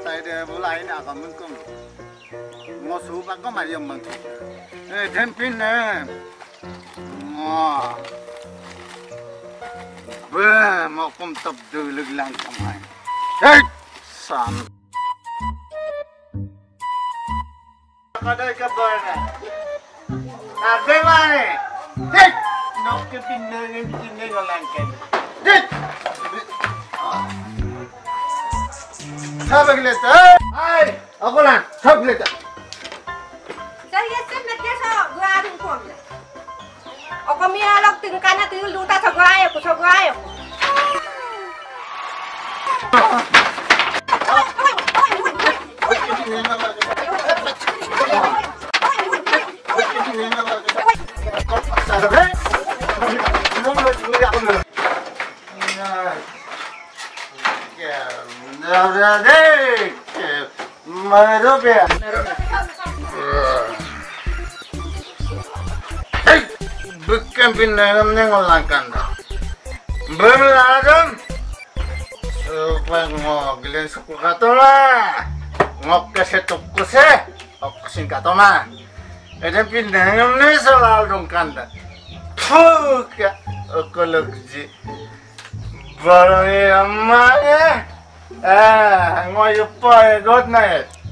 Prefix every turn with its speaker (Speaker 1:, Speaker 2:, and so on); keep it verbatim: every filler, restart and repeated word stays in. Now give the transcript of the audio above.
Speaker 1: tay để bố lại nào còn muốn cùng ngô sú bác có mà dùng bằng ê thêm pin nè ngò vừa một công tập từ lực lượng trong này ê sẵn ở đây các bạn này à đây này đây nó cái pin này cái pin này còn làm cái đây sao vậy lệ ai aku lang sao lệ
Speaker 2: saya semet dia so gua adun ko aku mi alok tingkan na tingul duta sa gaya ko sa gaya
Speaker 1: Merupakan bukan pindah menengolangkan berladang supaya ngogelin suku katola ngok kesetuk kuse okusin katoma ada pindah meneng selalu kanda puh ya ekologi baru yang mana eh ngoyupai god night